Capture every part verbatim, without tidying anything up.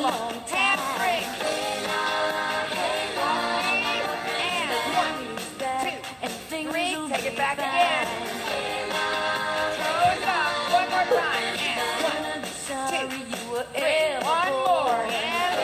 long time. Three. Take it back again. Toes up. One more time. And one, two, three. One more. And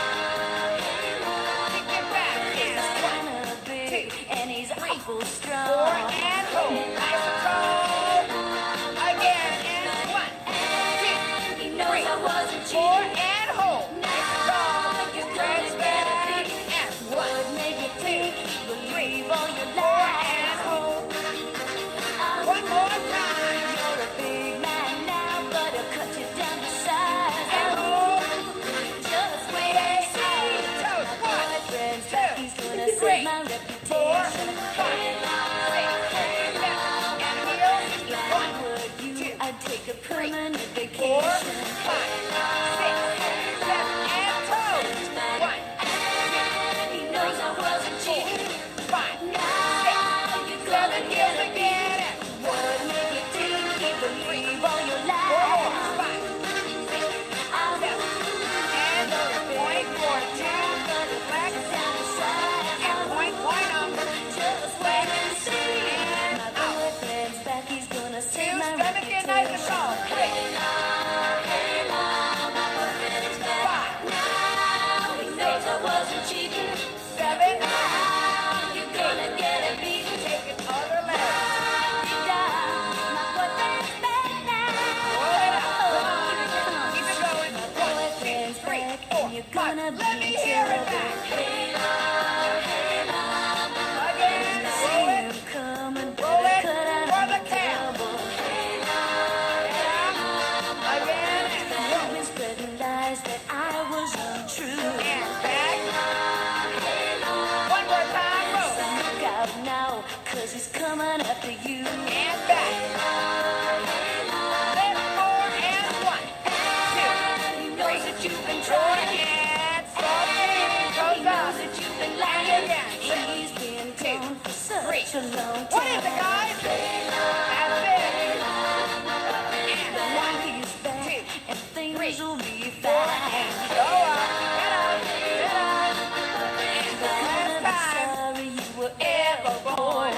kick it back. And one, two, and he's awful strong. Four and hold. Nice and tall. Again. And one, two, three. Four and hold. Nice and tall. Your threads back. And one, two, three. Four and hold. Great. Four, five, six, seven, and heels. One, two, I'd take a permanent vacation. Four, five, six, seven, and toes. One, two, he knows I wasn't cheating. Five, six, seven, heels again. And one, two, keep them free all your life. Four, five, six, seven, and point, four, two, flex, point up, just wait and see. And my boyfriend's back, he's gonna save my reputation. Nice and tall. Three. Five. Now he knows I wasn't cheating. Seven. Now you're gonna get a beat. Take it other leg. My boyfriend's back now. Roll it up. Come on. Keep it going. One, two, three, four, five. Let me hear it back. Cause he's coming after you. And back. Left, four, and one. Two. He knows that you've been trying. And softly goes up. That you've been lying. Again. He's been gone for such a long time. What is it, guys? That's it. And one, he's back. Two, and things three, will be fine. Four, and go up. Get up. Get up. And the last time sorry you were ever born.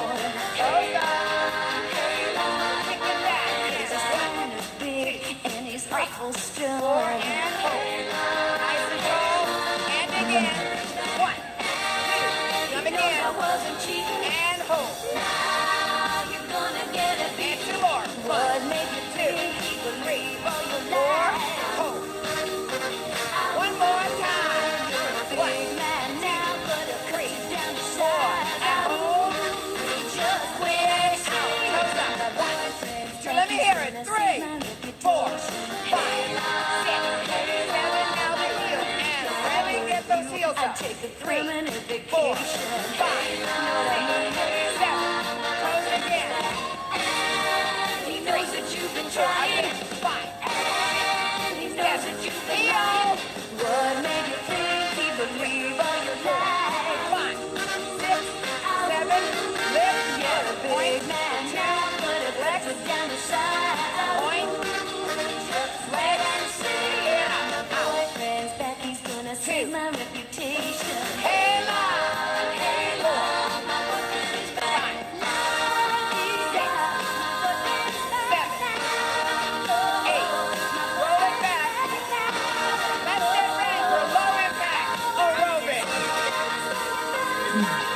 Strong. Four and hold. Nice and tall. And again. One, two, come again. I wasn't cheating. And hold. Now you're gonna get a beat. And two more. What made you think he would leave all your life? Hold. One more time. You're a big man now, but a crazy down the side. And hold. Just quit out. Toes up. One, two, let me hear it. Three, four, five, six, seven, now the heel, and really get those heels up. Three, four, five, six, seven, toes again. He knows that you've been trying. Five, he knows that you've been lying. What made you think he would leave all your life? Five, six, seven, lift, you're a big man now, but it lets us down the side. Point. Save my reputation. Hey, love, hey, love, my boyfriend is back. Five, six, seven, eight, roll it back. Let's get ready for low impact aerobics.